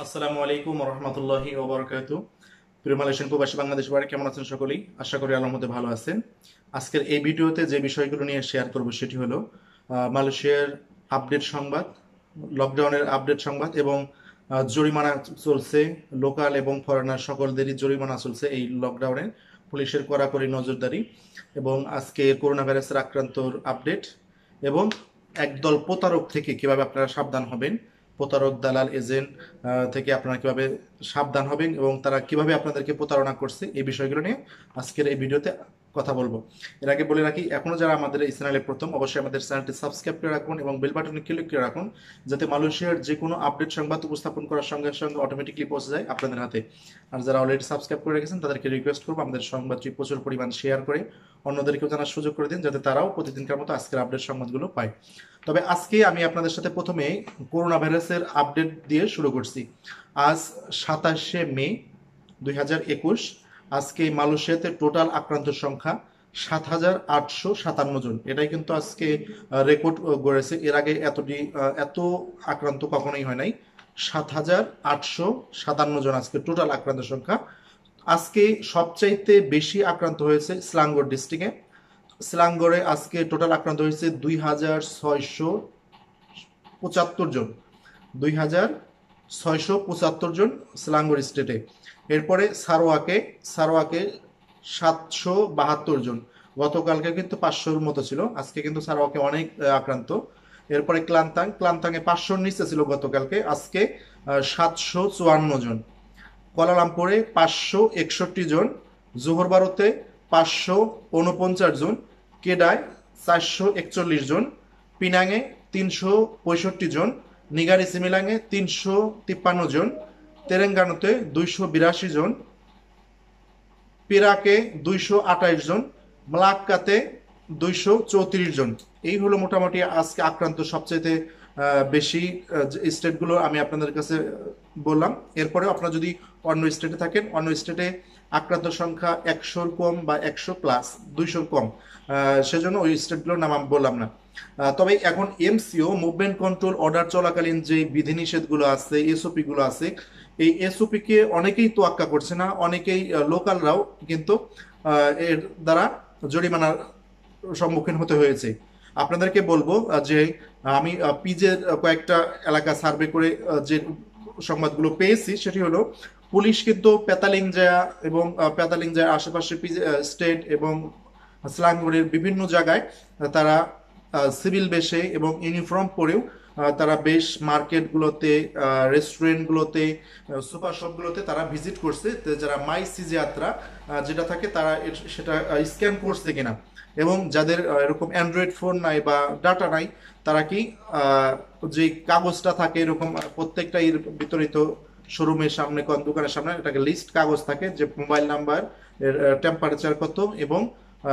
আসসালামু আলাইকুম রহমতুল্লাহি ওবরাকাতু। প্রিয় মালয়েশিয়ান প্রবাসী বাংলাদেশ বাড়ি কেমন আছেন সকলেই? আশা করি আল্লাহর মধ্যে ভালো আছেন। আজকের এই ভিডিওতে যে বিষয়গুলো নিয়ে শেয়ার করব সেটি হলো মালয়েশিয়ার আপডেট সংবাদ, লকডাউনের আপডেট সংবাদ এবং জরিমানা চলছে। লোকাল এবং ফরেনার সকলদেরই জরিমানা চলছে এই লকডাউনে, পুলিশের কড়াকড়ি নজরদারি এবং আজকে করোনা ভাইরাসের আক্রান্তর আপডেট এবং একদল প্রতারক থেকে কিভাবে আপনারা সাবধান হবেন, প্রতারক দালাল এজেন্ট থেকে আপনারা কিভাবে সাবধান হবেন এবং তারা কিভাবে আপনাদেরকে প্রতারণা করছে এই বিষয়গুলো নিয়ে আজকের এই ভিডিওতে কথা বলবো। এর আগে বলে রাখি, এখনো যারা আমাদের এই চ্যানেলে প্রথম, অবশ্যই আমাদের চ্যানেলটি সাবস্ক্রাইব করে রাখুন এবং বেল বাটনে ক্লিক করে রাখুন, যাতে মালয়েশিয়ার যে কোনো আপডেট সংবাদ উপস্থাপন করার সঙ্গে সঙ্গে অটোমেটিকলি পৌঁছে যায় আপনাদের হাতে। আর যারা অলরেডি সাবস্ক্রাইব করে রেখেছেন তাদেরকে রিকোয়েস্ট করবো আমাদের সংবাদটি প্রচুর পরিমাণ শেয়ার করে অন্যদেরকেও জানার সুযোগ করে দিন, যাতে তারাও প্রতিদিনকার মতো আজকের আপডেট সংবাদগুলো পায়। তবে আজকে আমি আপনাদের সাথে প্রথমে করোনা ভাইরাসের আপডেট দিয়ে শুরু করছি। আজ 27শে মে 2021। আজকে মালয়েশিয়াতে টোটাল আক্রান্ত সংখ্যা 7,857 জন। এটাই কিন্তু আজকে রেকর্ড গড়েছে। এর আগে এত আক্রান্ত কখনোই হয় নাই। 7,857 জন আজকে টোটাল আক্রান্ত সংখ্যা। আজকে সবচাইতে বেশি আক্রান্ত হয়েছে স্লাঙ্গোর ডিস্ট্রিক্টে। স্লাঙ্গরে আজকে টোটাল আক্রান্ত হয়েছে 2,675 জন। 2,675 জন স্লাঙ্গর স্টেটে। এরপরে সারোয়াকে 772 জন। গতকালকে কিন্তু 500-র মতো ছিল, আজকে কিন্তু সারোয়াকে অনেক আক্রান্ত। এরপরে ক্লান্তাঙে 500-র নিচে ছিল গতকালকে, আজকে 754 জন। কুয়ালালামপুরে 561 জন, জোহর বারোতে 549 জন, কেডায় 441 জন, পিনাঙে 365 জন, নিগারি সিমিলাঙে 353 জন, তেলেঙ্গানাতে 282 জন, পিরাকে 228 জন, মালাক্কাতে 234 জন। এই হলো মোটামুটি আজকে আক্রান্ত সবচেয়ে বেশি স্টেটগুলো আমি আপনাদের কাছে বললাম। এরপরে আপনারা যদি অন্য স্টেটে থাকেন, অন্য স্টেটে আক্রান্ত সংখ্যা 100-র কম বা 100+, 200-র কম, সেজন্য ওই স্টেটগুলোর নাম আমি বললাম না। তবে এখন এমসিও মুভমেন্ট কন্ট্রোল অর্ডার চলাকালীন যে বিধিনিষেধগুলো আছে, এসওপি গুলো আছে, এই এসওপি কে অনেকেই তোয়াক্কা করছে না, অনেকেই লোকালরাও কিন্তু এর দ্বারা জরিমানার সম্মুখীন হতে হয়েছে। আপনাদেরকে বলবো যে আমি পিজের কয়েকটা এলাকা সার্ভে করে যে সংবাদগুলো পেয়েছি সেটি হলো, পুলিশ কিন্তু পেতালিংজায়া এবং পেতালিংজায়ার আশেপাশে স্টেট এবং স্লাঙ্গরের বিভিন্ন জায়গায় তারা সিভিল বেশে এবং ইউনিফর্ম পরেও তারা বেশ মার্কেটগুলোতে, রেস্টুরেন্টগুলোতে, সুপার শপগুলোতে তারা ভিজিট করছে। যারা মাই সিজে যাত্রা যেটা থাকে তারা সেটা স্ক্যান করছে কিনা, এবং যাদের এরকম অ্যান্ড্রয়েড ফোন নাই বা ডাটা নাই তারা কি যে কাগজটা থাকে এরকম প্রত্যেকটা এর বিতরিত শোরুমের সামনে, কোন দোকানের সামনে এটাকে লিস্ট কাগজ থাকে, যে মোবাইল নাম্বার, এর টেম্পারেচার কত এবং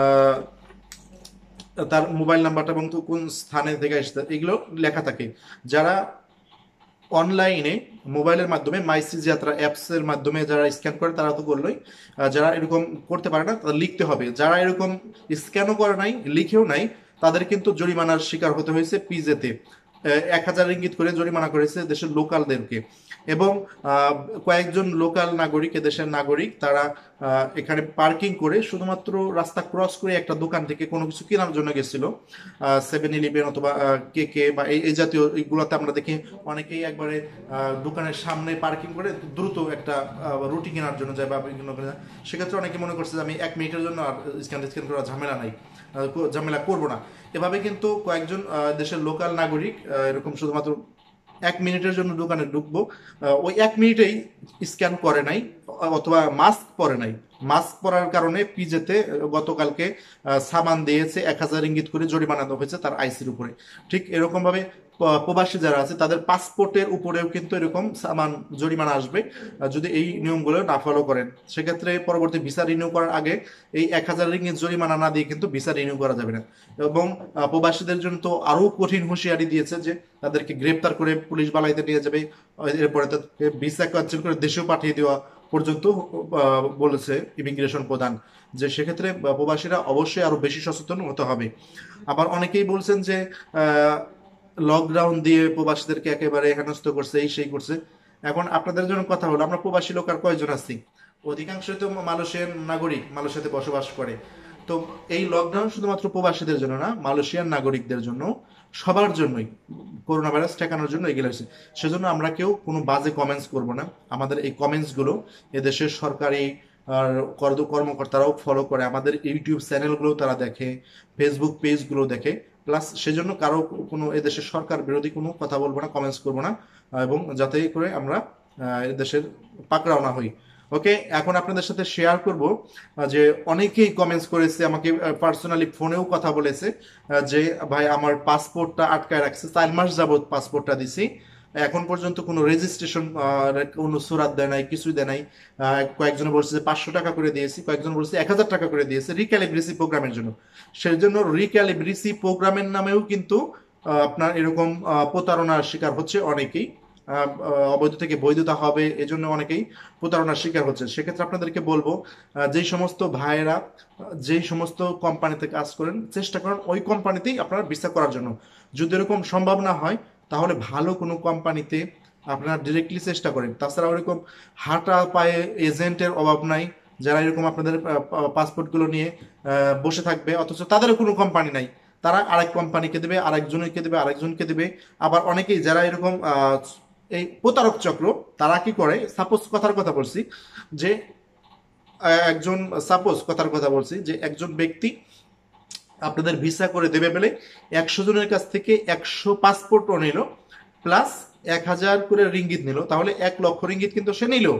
তার মোবাইল নাম্বারটা এবং কোন স্থানে থেকে আসছে এগুলো লেখা থাকে। যারা অনলাইনে মোবাইলের মাধ্যমে মাইসিজ যাত্রা অ্যাপসের মাধ্যমে যারা স্ক্যান করে তারা তো করলোই, যারা এরকম করতে পারে না তাদের লিখতে হবে। যারা এরকম স্ক্যানও করে নাই, লিখেও নাই, তাদের কিন্তু জরিমানার শিকার হতে হয়েছে। পিজেতে 1,000 রিঙ্গিত করে জরিমানা করেছে দেশের লোকালদেরকে। এবং কয়েকজন লোকাল নাগরিক, দেশের নাগরিক, তারা এখানে পার্কিং করে শুধুমাত্র রাস্তা ক্রস করে একটা দোকান থেকে কোনো কিছু কেনার জন্য গেছিল, 7-11 অথবা কেকে বা এই জাতীয় এইগুলোতে আমরা দেখি অনেকেই একবারে দোকানের সামনে পার্কিং করে দ্রুত একটা রুটি কেনার জন্য যায় বা বিভিন্ন। সেক্ষেত্রে অনেকে মনে করছে যে আমি 1 মিনিটের জন্য আর স্ক্যান করা ঝামেলা নাই, ঝামেলা করবো না। এভাবে কিন্তু কয়েকজন দেশের লোকাল নাগরিক এরকম শুধুমাত্র 1 মিনিটের জন্য দোকানে ঢুকবো, ওই 1 মিনিটেই স্ক্যান করে নাই অথবা মাস্ক পরে নাই। মাস্ক পরার কারণে পিজেতে গতকালকে সামান দিয়েছে 1,000 রিঙ্গিত করে জরিমানা দেওয়া হয়েছে তার আইসির উপরে। ঠিক এরকম ভাবে প্রবাসী যারা আছে তাদের পাসপোর্টের উপরেও কিন্তু এরকম সামান জরিমানা আসবে যদি এই নিয়মগুলো না ফলো করেন। সেক্ষেত্রে পরবর্তী ভিসা রিনিউ করার আগে এই 1,000 রিঙ্গিত জরিমানা না দিয়ে কিন্তু ভিসা রিনিউ করা যাবে না। এবং প্রবাসীদের জন্য তো আরো কঠিন হুঁশিয়ারি দিয়েছে যে তাদেরকে গ্রেপ্তার করে পুলিশ বালাইতে নিয়ে যাবে, এরপরে তাদেরকে ভিসা ক্যান্সেল করে দেশেও পাঠিয়ে দেওয়া পর্যন্ত বলেছে ইমিগ্রেশন প্রধান। যে সেক্ষেত্রে প্রবাসীরা অবশ্যই আরো বেশি সচেতন হতে হবে। আবার অনেকেই বলছেন যে লকডাউন দিয়ে প্রবাসীদেরকে একেবারে হেনস্থ করছে, এই সেই করছে। এখন আপনাদের জন্য কথা হলো, আমরা প্রবাসী লোক আর কয়জন আছি? অধিকাংশই তো মালয়েশিয়ান নাগরিক, মালয়েশিয়াতে বসবাস করে। তো এই লকডাউন শুধুমাত্র প্রবাসীদের জন্য না, মালয়েশিয়ান নাগরিকদের জন্য, সবার জন্যই করোনা ভাইরাস ঠেকানোর জন্য এগুলো হয়েছে। সেজন্য আমরা কেউ কোনো বাজে কমেন্টস করব না। আমাদের এই কমেন্টসগুলো এদেশের সরকারি আর কর্মকর্তারাও ফলো করে, আমাদের ইউটিউব চ্যানেলগুলো তারা দেখে, ফেসবুক পেজগুলো দেখে। প্লাস সেজন্য কারো কোনো এদেশের সরকার বিরোধী কোনো কথা বলবো না, কমেন্টস করবো না, এবং যাতে করে আমরা এদেশের পাকড়াও না হই। ওকে, এখন আপনাদের সাথে শেয়ার করব যে অনেকেই কমেন্টস করেছে, আমাকে পার্সোনালি ফোনেও কথা বলেছে যে ভাই আমার পাসপোর্টটা আটকায় রাখছে, 4 মাস যাবত পাসপোর্টটা দিছি, এখন পর্যন্ত কোনো রেজিস্ট্রেশন, কোনো সুরাত দেয় নাই, কিছুই দেয় নাই। কয়েকজন বলছে যে 500 টাকা করে দিয়েছি, কয়েকজন বলছে 1000 টাকা করে দিয়েছে রিক্যালিব্রেসি প্রোগ্রামের জন্য। সেই জন্য রিক্যালিব্রেসি প্রোগ্রামের নামেও কিন্তু আপনার এরকম প্রতারণার শিকার হচ্ছে অনেকেই। অবৈধ থেকে বৈধতা হবে এজন্য অনেকেই প্রতারণার শিকার হচ্ছে। সেক্ষেত্রে আপনাদেরকে বলবো, যেই সমস্ত ভাইয়েরা যেই সমস্ত কোম্পানিতে কাজ করেন, চেষ্টা করেন ওই কোম্পানিতেই আপনারা ভিসা করার জন্য। যদি এরকম সম্ভব না হয়, তাহলে ভালো কোনো কোম্পানিতে আপনারা ডিরেক্টলি চেষ্টা করেন। তাছাড়া ওরকম হাঁটা পায়ে এজেন্টের অভাব নাই, যারা এরকম আপনাদের পাসপোর্টগুলো নিয়ে বসে থাকবে, অথচ তাদেরও কোনো কোম্পানি নাই। তারা আরেক কোম্পানিকে দেবে, আরেকজনকে দেবে, আরেকজনকে দেবে। আবার অনেকেই যারা এরকম এই প্রতারক চক্র, তারা কি করে, সাপোজ কথার কথা বলছি যে একজন কথার কথা বলছি যে একজন ব্যক্তি আপনাদের ভিসা করে দেবে বলে 100 জনের কাছ থেকে 100 পাসপোর্টও নিল, প্লাস 1000 করে রিঙ্গিত নিল, তাহলে 1 লক্ষ রিঙ্গিত কিন্তু সে নিল।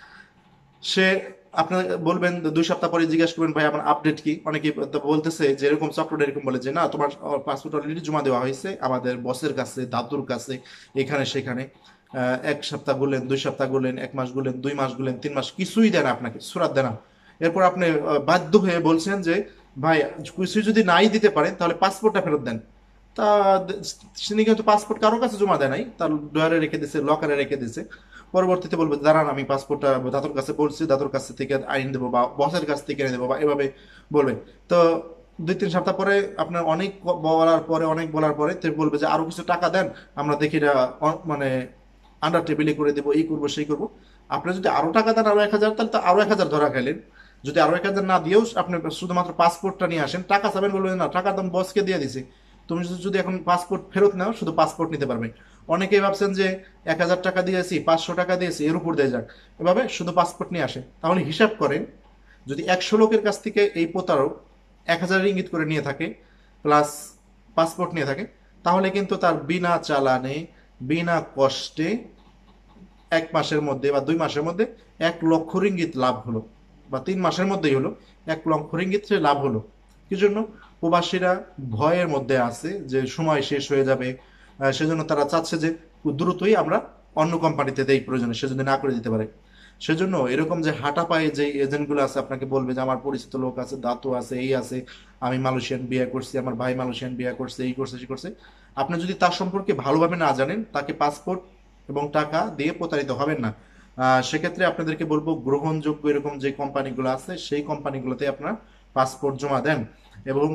সে আপনার বলবেন 2 সপ্তাহ পরে জিজ্ঞাসা করবেন ভাই আমার আপডেট কি। অনেকে বলতেছে যে এরকম চক্রটা এরকম বলে যে না তোমার পাসপোর্ট অলরেডি জমা দেওয়া হয়েছে আমাদের বসের কাছে, দাদুর কাছে, এখানে সেখানে। 1 সপ্তাহ গুলেন, 2 সপ্তাহ গুলেন, 1 মাস গুলেন, 2 মাস গুলেন, 3 মাস, কিছুই দেয় না আপনাকে, সুরাত দেয় না। এরপর আপনি বাধ্য হয়ে বলছেন যে ভাই কিছুই যদি নাই দিতে পারেন তাহলে পাসপোর্টটা ফেরত দেন। তা তিনি কিন্তু পাসপোর্ট কারো কাছে জমা দেয় নাই, তার ডয়ারে রেখে দিয়েছে, লকারে রেখে দিয়েছে। পরবর্তীতে বলবে দাঁড়ান আমি পাসপোর্টটা দাদুর কাছে বলছি, দাদুর কাছ থেকে আইন দেবো বা বসের কাছ থেকে এনে দেবো, বা এভাবে বলবে। তো 2-3 সপ্তাহ পরে আপনার অনেক বলার পরে বলবে যে আরো কিছু টাকা দেন, আমরা দেখি এটা মানে আন্ডার টেবিলে করে দেবো, এই করবো সেই করবো। আপনি যদি আরো টাকা দেন আরো 1000, তাহলে তো আরো 1000 ধরা খাইলেন। যদি আরো 1000 না দিয়েও আপনি শুধুমাত্র পাসপোর্টটা নিয়ে আসেন, টাকা চাবেন, বলবেন না টাকার দাম বসকে দিয়ে দিছি, তুমি যদি এখন পাসপোর্ট ফেরত নাও শুধু পাসপোর্ট নিতে পারবে। অনেকেই ভাবছেন যে 1000 টাকা দিয়েছি, 500 টাকা দিয়েছি, এর উপর দিয়ে যাক, এভাবে শুধু পাসপোর্ট নিয়ে আসে। তাহলে হিসাব করেন, যদি 100 লোকের কাছ থেকে এই প্রতারক 1000 রিঙ্গিত করে নিয়ে থাকে, প্লাস পাসপোর্ট নিয়ে থাকে, তাহলে কিন্তু তার বিনা চালানে, বিনা কষ্টে 1 মাসের মধ্যে বা 2 মাসের মধ্যে 1 লক্ষ রিঙ্গিত লাভ হলো, বা 3 মাসের মধ্যেই হলো 1 লক্ষ রিঙ্গিত সে লাভ হলো। কি জন্য? প্রবাসীরা ভয়ের মধ্যে আছে যে সময় শেষ হয়ে যাবে, সেজন্য তারা চাচ্ছে যে দ্রুতই আমরা অন্য কোম্পানিতে দেই, প্রয়োজনে সে যদি না করে দিতে পারে। সেজন্য এরকম যে হাঁটা পায়ে যে এজেন্টগুলো আছে, আপনাকে বলবে যে আমার পরিচিত লোক আছে, দাতু আছে, এই আছে, আমি মালয়েশিয়ান বিয়ে করছি, আমার ভাই মালয়েশিয়ান বিয়ে করছে, এই করছে সে করছে। আপনি যদি তার সম্পর্কে ভালোভাবে না জানেন, তাকে পাসপোর্ট এবং টাকা দিয়ে প্রতারিত হবেন না। সেক্ষেত্রে আপনাদেরকে বলবো গ্রহণযোগ্য এরকম যে কোম্পানিগুলো আছে সেই কোম্পানিগুলোতে আপনারা পাসপোর্ট জমা দেন। এবং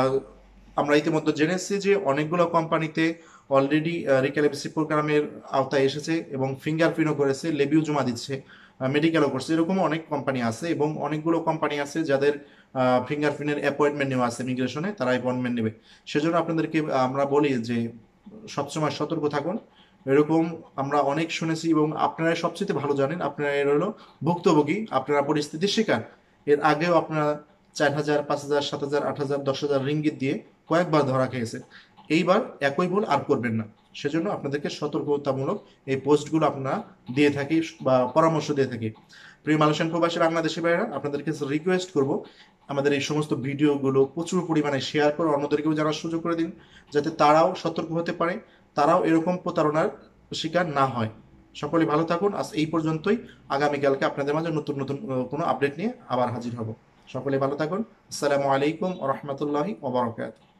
আমরা ইতিমধ্যে জেনেছি যে অনেকগুলো কোম্পানিতে অলরেডি রিক্যালিব্রেসি প্রোগ্রামের আওতায় এসেছে এবং ফিঙ্গারপ্রিন্টও করেছে, লেবিও জমা দিচ্ছে, মেডিকেলও করছে। এরকম অনেক কোম্পানি আছে এবং অনেকগুলো কোম্পানি আছে যাদের ফিঙ্গারপ্রিন্টের অ্যাপয়েন্টমেন্ট নেওয়া আছে ইমিগ্রেশনে, তারা অ্যাপয়েন্টমেন্ট নেবে। সেজন্য আপনাদেরকে আমরা বলি যে সবসময় সতর্ক থাকুন। এরকম আমরা অনেক শুনেছি এবং আপনারা সবচেয়ে ভালো জানেন, আপনারা এর হলো ভুক্তভোগী, আপনারা পরিস্থিতির শিকার। এর আগেও আপনারা 4000, 5000, 7000, 8000, 10,000 রিঙ্গিত দিয়ে কয়েকবার ধরা খেয়েছে। এইবার একই ভুল আর করবেন না। সেজন্য আপনাদেরকে সতর্কতামূলক এই পোস্টগুলো আপনারা দিয়ে থাকি বা পরামর্শ দিয়ে থাকি। প্রিয় মালয়েশিয়ান প্রবাসী বাংলাদেশি ভাইরা, আপনাদেরকে রিকোয়েস্ট করব আমাদের এই সমস্ত ভিডিওগুলো প্রচুর পরিমাণে শেয়ার করে অন্যদেরকেও জানার সুযোগ করে দিন, যাতে তারাও সতর্ক হতে পারে, তারাও এরকম প্রতারণার শিকার না হয়। সকলে ভালো থাকুন। আজ এই পর্যন্তই। আগামীকালকে আপনাদের মাঝে নতুন নতুন কোনো আপডেট নিয়ে আবার হাজির হব। সকলে ভালো থাকুন। আসসালামু আলাইকুম ওয়া রাহমাতুল্লাহি ওয়া বারাকাতুহু।